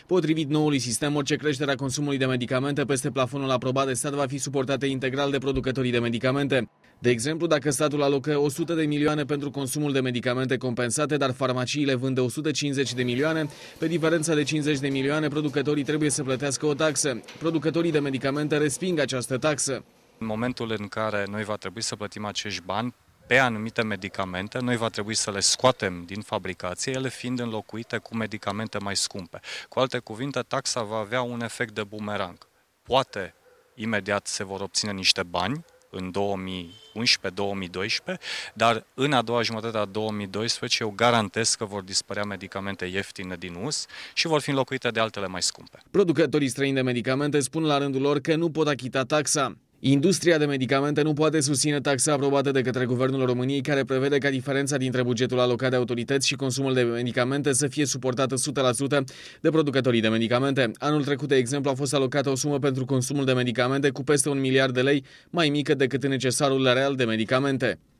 Potrivit noului sistem, orice creștere a consumului de medicamente peste plafonul aprobat de stat va fi suportată integral de producătorii de medicamente. De exemplu, dacă statul alocă 100 de milioane pentru consumul de medicamente compensate, dar farmaciile vând de 150 de milioane, pe diferența de 50 de milioane, producătorii trebuie să plătească o taxă. Producătorii de medicamente resping această taxă. În momentul în care noi va trebui să plătim acești bani pe anumite medicamente, noi va trebui să le scoatem din fabricație, ele fiind înlocuite cu medicamente mai scumpe. Cu alte cuvinte, taxa va avea un efect de bumerang. Poate imediat se vor obține niște bani în 2011-2012, dar în a doua jumătate a 2012 eu garantez că vor dispărea medicamente ieftine din uz și vor fi înlocuite de altele mai scumpe. Producătorii străini de medicamente spun la rândul lor că nu pot achita taxa. Industria de medicamente nu poate susține taxa aprobată de către Guvernul României, care prevede ca diferența dintre bugetul alocat de autorități și consumul de medicamente să fie suportată 100% de producătorii de medicamente. Anul trecut, de exemplu, a fost alocată o sumă pentru consumul de medicamente cu peste 1 miliard de lei, mai mică decât necesarul real de medicamente.